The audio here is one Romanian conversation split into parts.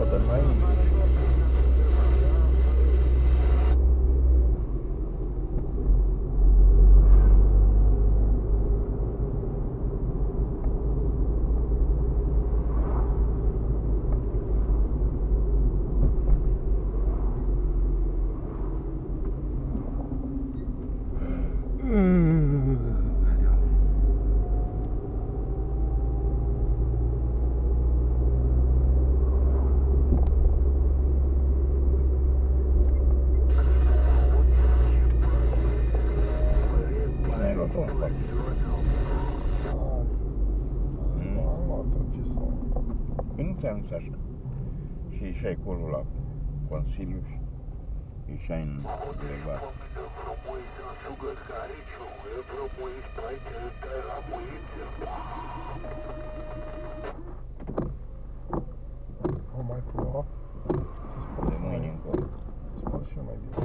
dată înainte. Nu ți-am zis așa. Și ieșai acolo la Consiliu și ieșai în bulevar. O mai plouă? De mâine încolo. Spăl și eu mai bine.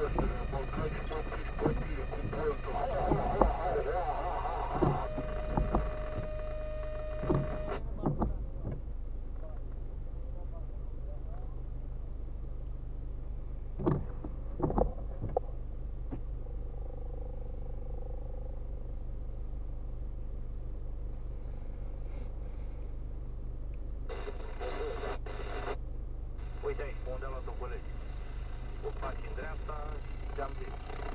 Uite aici, pe unde a luat-o colegii. O faci în dreapta și te-am zis.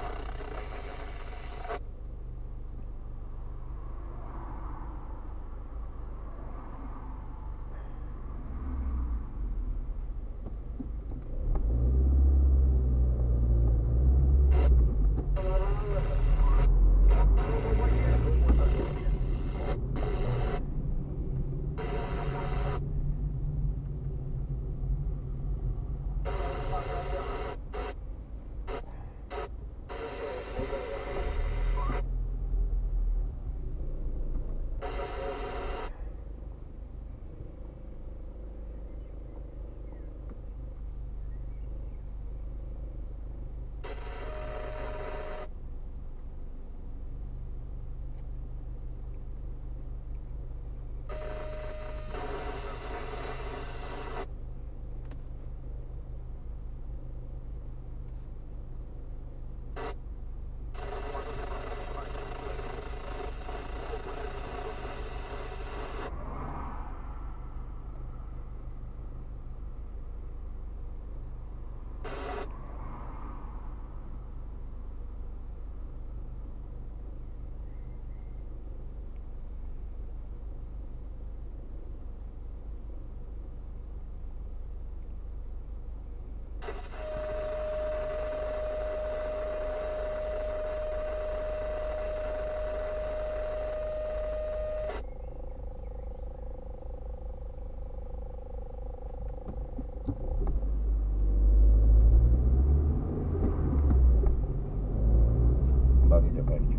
Bagă-te pe aici.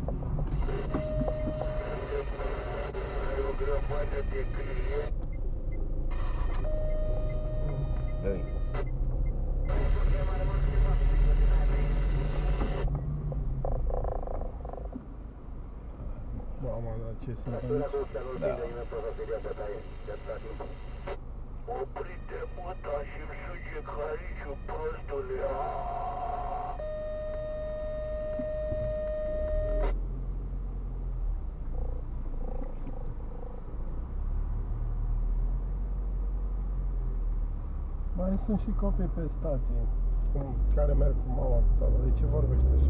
Dă-i. Mama, dar ce sunt aici? Da. Oprite-mă, da, și-mi suge cariciu, prostule. Mai sunt și copii pe stație care merg cu mama cu tata. De ce vorbești așa?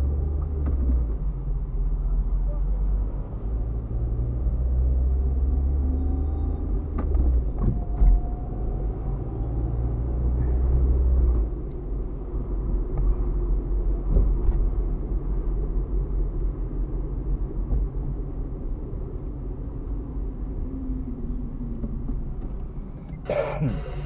Hmm.